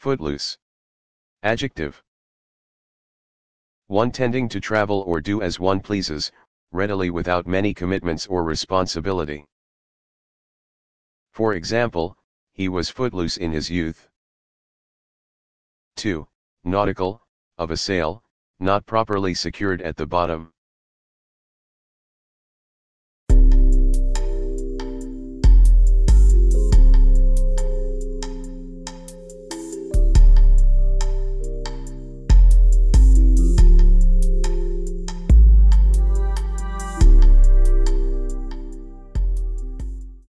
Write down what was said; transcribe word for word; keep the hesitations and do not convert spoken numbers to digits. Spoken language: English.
Footloose. Adjective. one Tending to travel or do as one pleases, readily without many commitments or responsibility. For example, he was footloose in his youth. two Nautical, of a sail, not properly secured at the bottom.